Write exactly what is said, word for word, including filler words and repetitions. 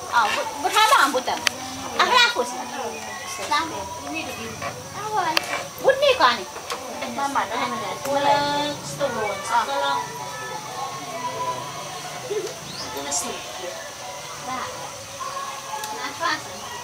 Ah, berhala buta. Ahla aku sih. Sam. Awal. Bunyi kan ni. Mama dah ada. Wala stone. Kalau itu nasi. Dah. Nafas.